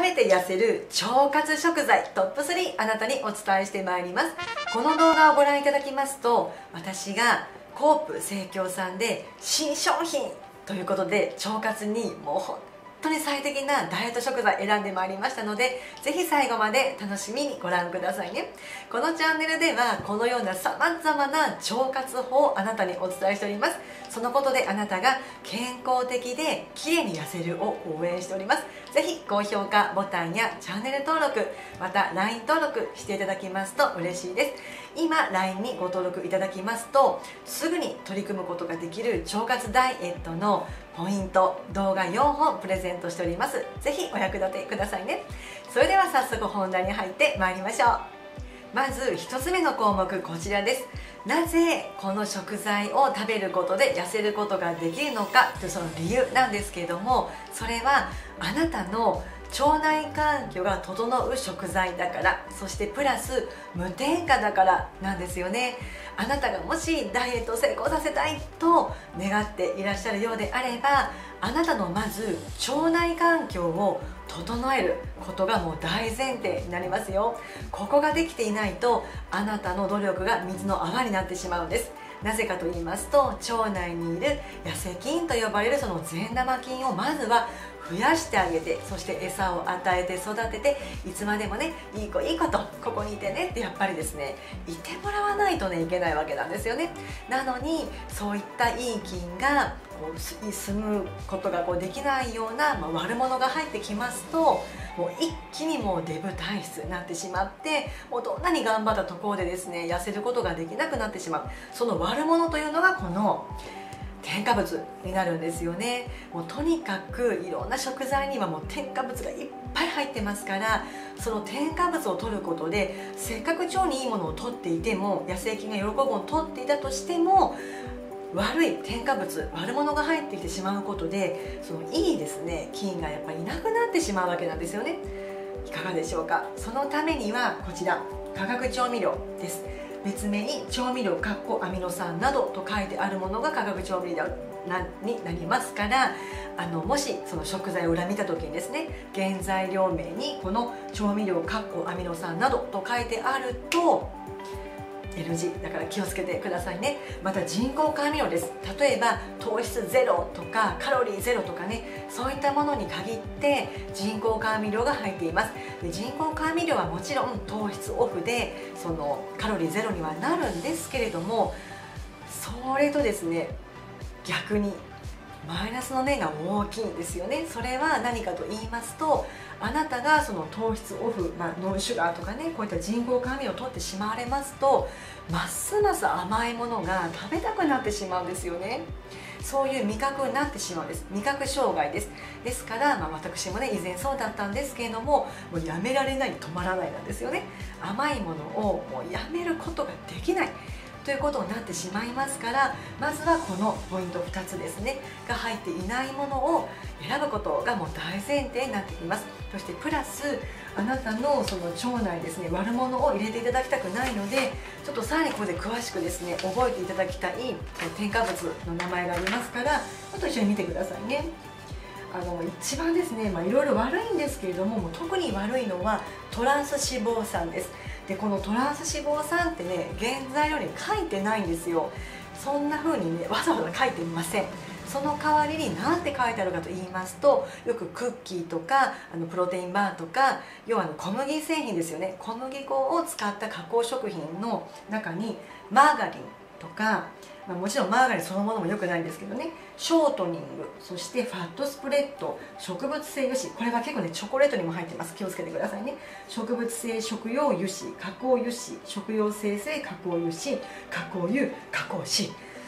べて痩せる腸活食材トップ3、あなたにお伝えしてまいります。この動画をご覧いただきますと、私がコープ生協さんで新商品ということで腸活にもう本当に最適なダイエット食材選んでまいりましたので、ぜひ最後まで楽しみにご覧くださいね。このチャンネルではこのようなさまざまな腸活法をあなたにお伝えしております。そのことであなたが健康的で綺麗に痩せるを応援しております。ぜひ高評価ボタンやチャンネル登録、また LINE 登録していただきますと嬉しいです。今 LINE にご登録いただきますと、すぐに取り組むことができる腸活ダイエットのポイント動画4本プレゼントしております。ぜひお役立てくださいね。それでは早速本題に入ってまいりましょう。まず1つ目の項目、こちらです。なぜこの食材を食べることで痩せることができるのかというその理由なんですけれども、それはあなたの腸内環境が整う食材だから、そしてプラス無添加だからなんですよね。あなたがもしダイエットを成功させたいと願っていらっしゃるようであれば、あなたのまず腸内環境を整えることがもう大前提になりますよ。ここができていないとあなたの努力が水の泡になってしまうんです。なぜかと言いますと、腸内にいる痩せ菌と呼ばれるその善玉菌をまずは増やしてあげて、そして餌を与えて育てて、いつまでもね、いい子いい子とここにいてねってやっぱりですね、いてもらわないとねいけないわけなんですよね。なのにそういったいい菌がこう住むことができないような、悪者が入ってきますと、もう一気にもうデブ体質になってしまって、もうどんなに頑張ったところでですね痩せることができなくなってしまう。その悪者というのがこの添加物になるんですよね。もうとにかくいろんな食材にはもう添加物がいっぱい入ってますから、その添加物を取ることでせっかく腸にいいものを取っていても、野生菌が喜ぶものを取っていたとしても、悪い添加物、悪者が入ってきてしまうことで、そのいいですね菌がやっぱりいなくなってしまうわけなんですよね。いかがでしょうか。そのためにはこちら化学調味料です。別名に調味料アミノ酸などと書いてあるものが化学調味料になりますから、もしその食材を裏見た時にですね、原材料名にこの調味料アミノ酸などと書いてあると NG だから気をつけてくださいね。また人工甘味料です。例えば糖質ゼロとかカロリーゼロとかね、そういったものに限って人工甘味料が入っています。で、人工甘味料はもちろん糖質オフでそのカロリーゼロにはなるんですけれども、それとですね逆にマイナスの面が大きいんですよね。それは何かと言いますと、あなたがその糖質オフ、ノンシュガーとかね、こういった人工甘味料を取ってしまわれますと、ますます甘いものが食べたくなってしまうんですよね。そういう味覚になってしまうんです。味覚障害です。ですから、私もね以前そうだったんですけれども、もうやめられない、止まらないなんですよね。甘いものをもうやめることができないということになってしまいますから、まずはこのポイント2つですねが入っていないものを選ぶことがもう大前提になってきます。そしてプラスあなたのその腸内ですね、悪者を入れていただきたくないので、ちょっとさらにここで詳しくですね覚えていただきたい添加物の名前がありますから、ちょっと一緒に見てくださいね。一番ですね、いろいろ悪いんですけれども、もう特に悪いのはトランス脂肪酸です。で、このトランス脂肪酸ってね原材料に書いてないんですよ。そんな風にねわざわざ書いていません。その代わりに何て書いてあるかと言いますと、よくクッキーとかプロテインバーとか、要は小麦製品ですよね。小麦粉を使った加工食品の中にマーガリンとか、もちろんマーガリンそのものも良くないんですけどね、ショートニング、そしてファットスプレッド、植物性油脂、これは結構ねチョコレートにも入ってます。気をつけてくださいね。植物性食用油脂、加工油脂、食用生成加工油脂、加工油、加工脂、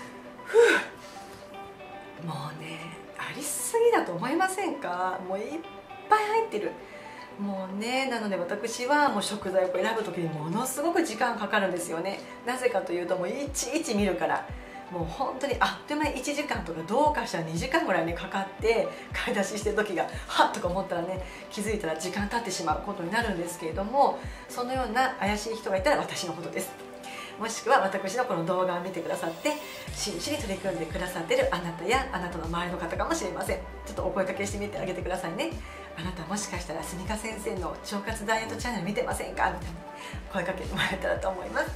もうねありすぎだと思いませんか。もういっぱい入ってる。もうね、なので私はもう食材を選ぶ時にものすごく時間かかるんですよね。なぜかというと、もういちいち見るから、もう本当にあっという間に1時間とか、どうかしたら2時間ぐらいねかかって買い出ししてる時がはっとか思ったらね、気づいたら時間経ってしまうことになるんですけれども、そのような怪しい人がいたら私のことです。もしくは私のこの動画を見てくださって真摯に取り組んでくださっているあなたやあなたの周りの方かもしれません。ちょっとお声かけしてみてあげてくださいね。 あなたもしかしたらスニカ先生の腸活ダイエットチャンネル見てませんかみたいな声かけてもらえたらと思います。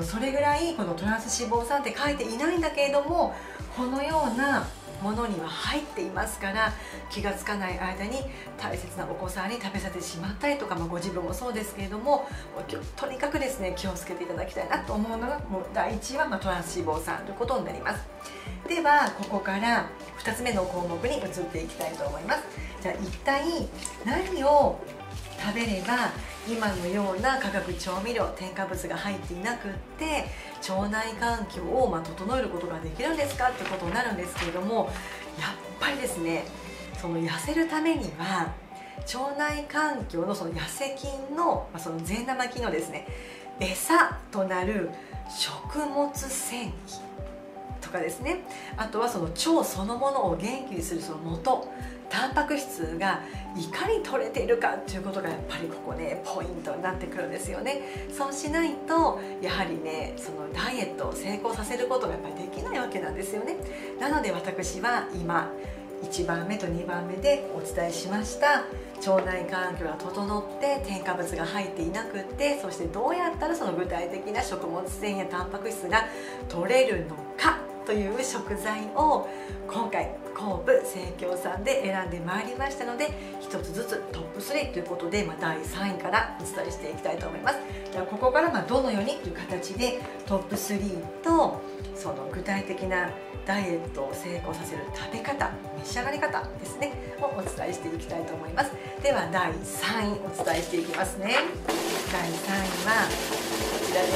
それぐらいこのトランス脂肪酸って書いていないんだけれども、このようなものには入っていますから、気がつかない間に大切なお子さんに食べさせてしまったりとか、ご自分もそうですけれども、とにかくですね気をつけていただきたいなと思うのが、もう第1はトランス脂肪酸ということになります。ではここから2つ目の項目に移っていきたいと思います。じゃあ一体何を食べれば今のような化学調味料、添加物が入っていなくって腸内環境を整えることができるんですかってことになるんですけれども、やっぱりですね、その痩せるためには腸内環境のその痩せ菌の、その善玉菌のですね餌となる食物繊維とかですね、あとはその腸そのものを元気にするその元タンパク質がいかに取れているかということがやっぱりここねポイントになってくるんですよね。そうしないとやはりね、そのダイエットを成功させることがやっぱりできないわけなんですよね。なので私は今1番目と2番目でお伝えしました腸内環境が整って添加物が入っていなくって、そしてどうやったらその具体的な食物繊維やタンパク質が取れるのかという食材を今回コープ生協さんで選んでまいりましたので、一つずつトップ3ということで、第3位からお伝えしていきたいと思います。ではここからどのようにという形でトップ3とその具体的なダイエットを成功させる食べ方、召し上がり方ですねをお伝えしていきたいと思います。では第3位お伝えしていきますね。第3位はこちらです。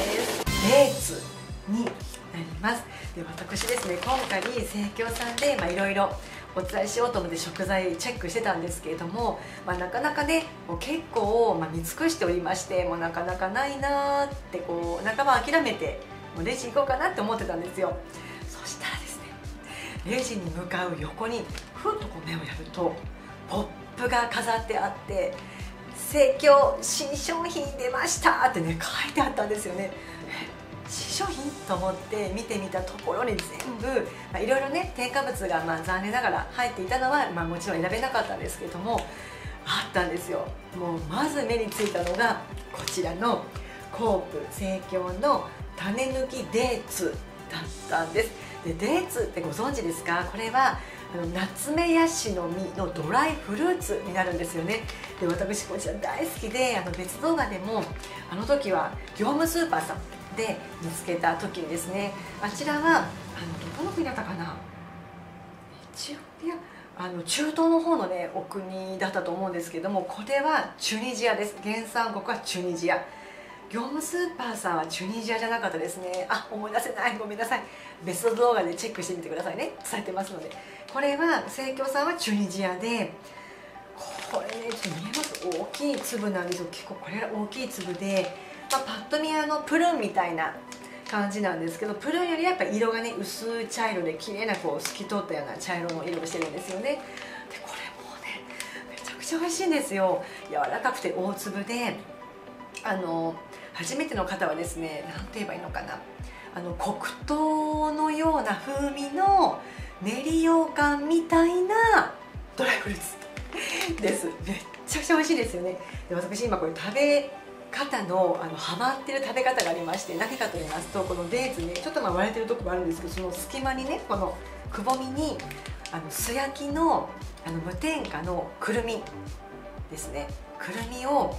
デーツになります。で私ですね、今回生協さんでいろいろお伝えしようと思って食材チェックしてたんですけれども、なかなかね結構見尽くしておりまして、もうなかなかないなーって半ば諦めてもうレジ行こうかなって思ってたんですよ。そしたらですね、レジに向かう横にふっと目をやるとポップが飾ってあって、生協新商品出ましたってね書いてあったんですよね。新商品と思って見てみたところに全部いろいろね添加物が残念ながら入っていたのはもちろん選べなかったんですけれども、あったんですよ。もうまず目についたのがこちらのコープ生協の種抜きデーツだったんです。でデーツってご存知ですか？これはナツメヤシの実のドライフルーツになるんですよね。で私こちら大好きで、別動画でもあの時は業務スーパーさんで見つけた時にですね、あちらはどこの国だったかな、エチオピア、中東の方のねお国だったと思うんですけども、これはチュニジアです。原産国はチュニジア。業務スーパーさんはチュニジアじゃなかったですね。思い出せない、ごめんなさい。別動画でチェックしてみてくださいね、伝えてますので。これは生協さんはチュニジアで、これねちょっと見えます？大きい粒なんですよ。結構これが大きい粒で、パッと見プルーンみたいな感じなんですけど、プルーンよりやっぱ色がね薄い茶色で綺麗な透き通ったような茶色の色をしてるんですよね。でこれもねめちゃくちゃ美味しいんですよ。柔らかくて大粒で、初めての方はですね、何て言えばいいのかな、黒糖のような風味の練り羊羹みたいなドライフルーツです。めっちゃくちゃ美味しいですよね。で私今これ食べ方のハマってる食べ方がありまして、何かと言いますと、このデーツねちょっと割れてるとこもあるんですけど、その隙間にねこのくぼみに素焼きの無添加のくるみですね、くるみを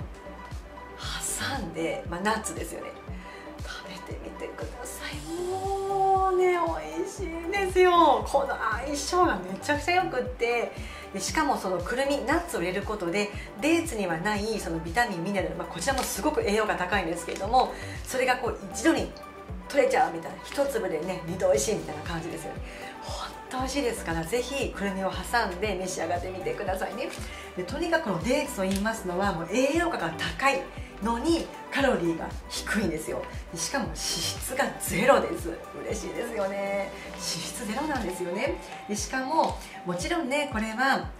挟んで、ナッツですよね、食べてみてください。もうね美味しいですよ。この相性がめちゃくちゃよくって、でしかもそのくるみナッツを入れることでデーツにはないそのビタミンミネラル、こちらもすごく栄養が高いんですけれども、それが一度に取れちゃうみたいな、一粒でね二度おいしいみたいな感じですよね。本当美味しいですから、ぜひくるみを挟んで召し上がってみてくださいね。でとにかくこのデーツと言いますのはもう栄養価が高いのにカロリーが低いんですよ。しかも脂質がゼロです。嬉しいですよね。脂質ゼロなんですよね。でしかももちろんねこれは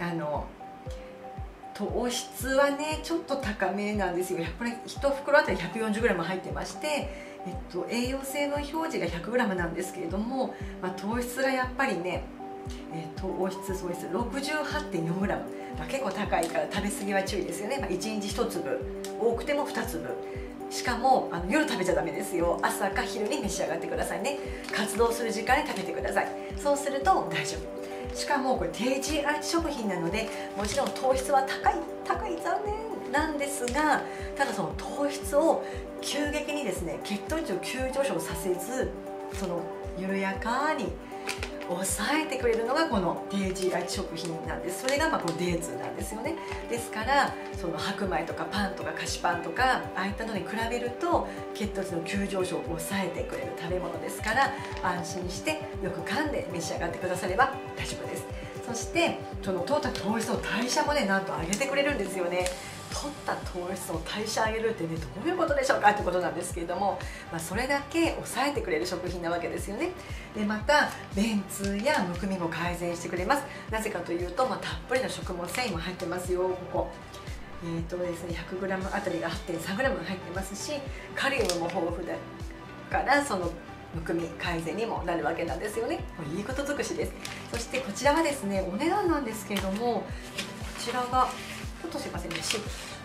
糖質はねちょっと高めなんですよ。これ1袋あたり 140g 入ってまして、栄養性の表示が 100g なんですけれども、糖質がやっぱりね糖質総質 68.4g、結構高いから食べ過ぎは注意ですよね。1日1粒、多くても2粒、しかも夜食べちゃダメですよ。朝か昼に召し上がってくださいね。活動する時間に食べてください。そうすると大丈夫。しかもこれ低 GI 食品なので、もちろん糖質は高い残念なんですが、ただその糖質を急激にですね、血糖値を急上昇させず、その緩やかに抑えてくれるのがこの低 GI 食品なんです。それがこのデーツなんですよね。ですからその白米とかパンとか菓子パンとかああいったのに比べると血糖値の急上昇を抑えてくれる食べ物ですから、安心してよく噛んで召し上がってくだされば大丈夫です。そしてその取った糖質の代謝もね、なんと上げてくれるんですよね。取った糖質の代謝上げるってね、どういうことでしょうかってことなんですけれども、それだけ抑えてくれる食品なわけですよね。でまた便通やむくみも改善してくれます。なぜかというと、たっぷりの食物繊維も入ってますよ。ここですね、100g あたりが 8.3g 入ってますし、カリウムも豊富だからそのむくみ改善にもなるわけなんですよね。いいこと尽くしです。そしてこちらはですね、お値段なんですけれども、こちらがちょっとすいませんね、忘れて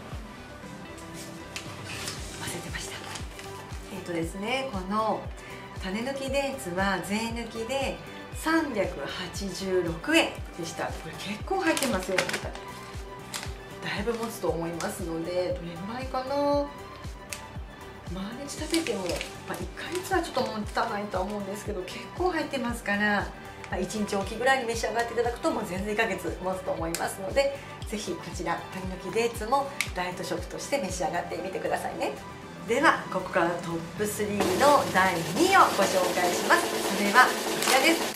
ました。ですね、この種抜きデーツは税抜きで386円でした。これ結構入ってますよ。だいぶ持つと思いますので、どれぐらいかな。毎日食べても、1ヶ月はちょっと持たないとは思うんですけど、結構入ってますから、1日おきぐらいに召し上がっていただくともう全然1ヶ月持つと思いますので、ぜひこちら種抜きデーツもダイエット食として召し上がってみてくださいね。ではここからトップ3の第2位をご紹介します。それはこちらです。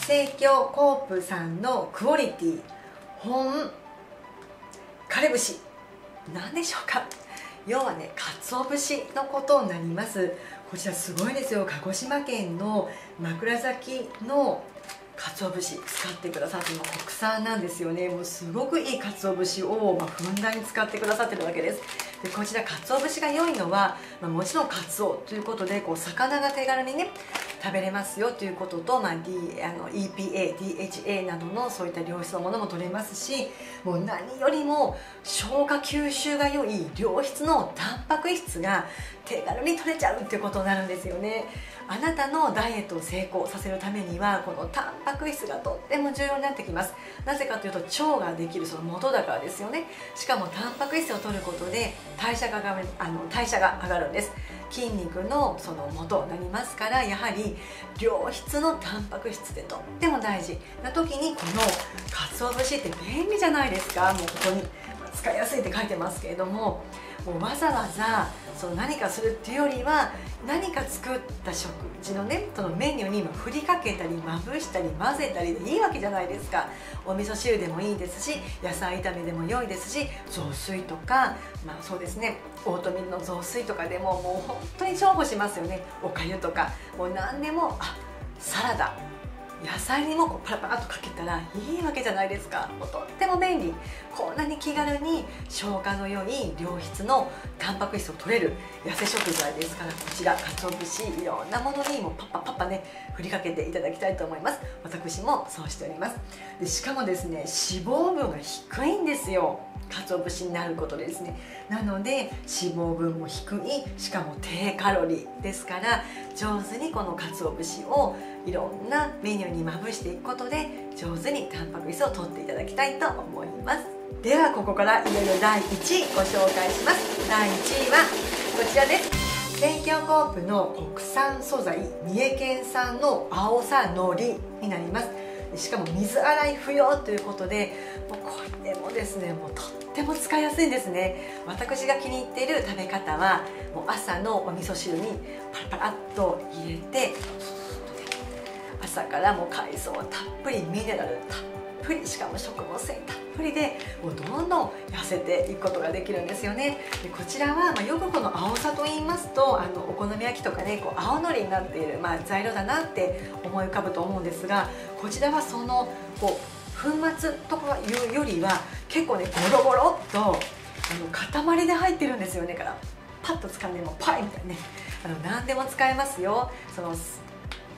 生協コープさんのクオリティ本枯れ節、何でしょうか。要はね、鰹節のことになります。こちらすごいですよ。鹿児島県の枕崎の鰹節使ってくださっているの国産なんですよね。もうすごくいい鰹節をふんだんに使ってくださってるわけです。でこちら鰹節が良いのは、もちろん鰹ということで魚が手軽にね食べれますよということと、EPA、DHA などのそういった良質のものも取れますし、もう何よりも消化吸収が良い良質のタンパク質が手軽に取れちゃうっていうことになるんですよね。あなたのダイエットを成功させるためにはこのタンパク質がとっても重要になってきます。なぜかというと腸ができるその元だからですよね。しかもタンパク質を取ることで代謝が上がるんです。筋肉のその元になりますから、やはり良質のタンパク質ってとっても大事な時に、この鰹節って便利じゃないですか。もうここに使いやすいって書いてますけれども、もうわざわざ何かするっていうよりは、何か作った食事のね、そのメニューに振りかけたりまぶしたり混ぜたりでいいわけじゃないですか。お味噌汁でもいいですし、野菜炒めでも良いですし、雑炊とか、そうですね、オートミールの雑炊とかでももう本当に重宝しますよね。おかゆとかもう何でも、サラダ野菜にもパラパラっとかけたらいいわけじゃないですか。もうとっても便利。こんなに気軽に消化の良い良質のタンパク質を取れる痩せ食材ですから、こちら鰹節いろんなものにもパッパね振りかけていただきたいと思います。私もそうしております。でしかもですね、脂肪分が低いんですよ、鰹節になることでですね。なので脂肪分も低い、しかも低カロリーですから、上手にこの鰹節をいろんなメニューにまぶしていくことで上手にタンパク質を取っていただきたいと思います。ではここからいよいよ第1位ご紹介します。第1位はこちらです。生協コープの国産素材、三重県産の青さのりになります。しかも水洗い不要ということで、もうこれもですね、もうとっても使いやすいんですね。私が気に入っている食べ方は、もう朝のお味噌汁にパラパラっと入れて、朝からもう海藻たっぷり、ミネラルたっぷり、しかも食物繊維たっぷりで、もうどんどん痩せていくことができるんですよね。でこちらは、よくこの青さと言いますと、お好み焼きとかね、青のりになっている、材料だなって思い浮かぶと思うんですが、こちらはその粉末とかいうよりは結構ね、ゴロゴロっと塊で入ってるんですよね。からパッと掴んでもパイみたいなね、何でも使えますよ。その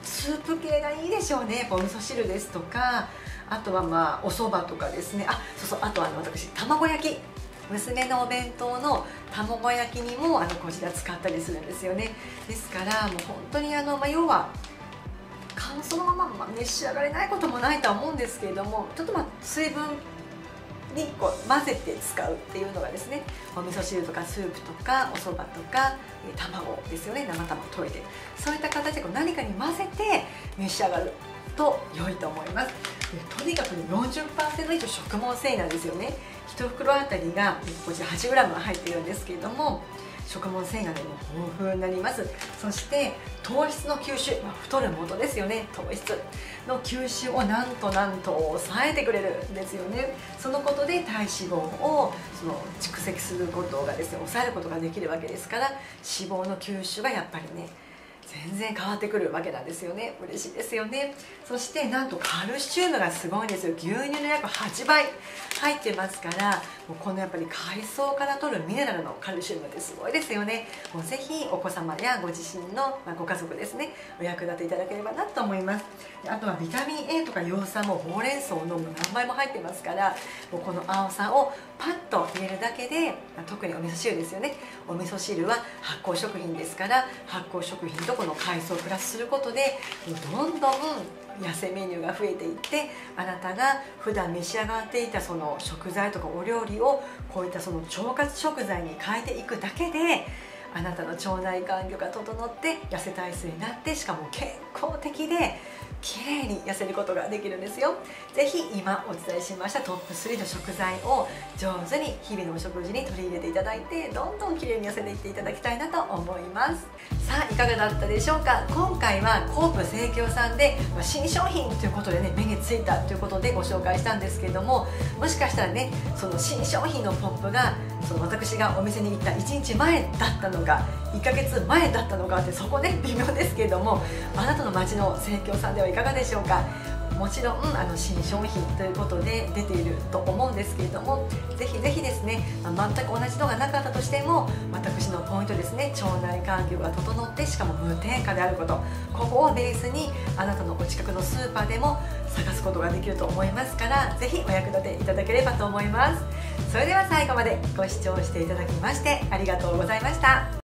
スープ系がいいでしょうね。お味噌汁ですとか、あとはまあお蕎麦とかですね。あと私卵焼き、娘のお弁当の卵焼きにもこちら使ったりするんですよね。ですからもう本当に要はそのまま召し上がれないこともないとは思うんですけれども、ちょっと水分にこう混ぜて使うっていうのがですね、お味噌汁とかスープとかお蕎麦とか卵ですよね、生卵溶いて、そういった形で何かに混ぜて召し上がると良いと思います。とにかく 40% 以上食物繊維なんですよね。1袋あたりがこちら 8g 入っているんですけれども、食物繊維がねもう豊富になります。そして糖質の吸収、太る元ですよね、糖質の吸収をなんと抑えてくれるんですよね。そのことで体脂肪を蓄積することがですね、抑えることができるわけですから、脂肪の吸収がやっぱりね全然変わってくるわけなんですよね。嬉しいですよね。そしてなんとカルシウムがすごいんですよ。牛乳の約8倍入ってますから、もうこのやっぱり海藻から取るミネラルのカルシウムってすごいですよね。もうぜひお子様やご自身のご家族ですね、お役立ていただければなと思います。あとはビタミン A とか葉酸もほうれん草の何倍も入ってますから、もうこの青さをパッと入れるだけで、特にお味噌汁ですよね。お味噌汁は発酵食品ですから、発酵食品とこの海藻をプラスすることでどんどん痩せメニューが増えていって、あなたが普段召し上がっていたその食材とかお料理をこういったその腸活食材に変えていくだけで、あなたの腸内環境が整って痩せ体質になって、しかも健康的で綺麗に痩せることができるんですよ。ぜひ今お伝えしましたトップ3の食材を上手に日々のお食事に取り入れていただいて、どんどん綺麗に痩せていっていただきたいなと思います。さあいかがだったでしょうか。今回はコープ生協さんで新商品ということでね、目についたということでご紹介したんですけれども、もしかしたらね、その新商品のポップが私がお店に行った1日前だったのか1ヶ月前だったのかって、そこね微妙ですけれども、あなたの町の生協さんではいかがでしょうか。もちろん新商品ということで出ていると思うんですけれども、ぜひぜひですね、全く同じのがなかったとしても、私のポイントですね、腸内環境が整って、しかも無添加であること、ここをベースにあなたのお近くのスーパーでも探すことができると思いますから、ぜひお役立ていただければと思います。それでは最後までご視聴していただきましてありがとうございました。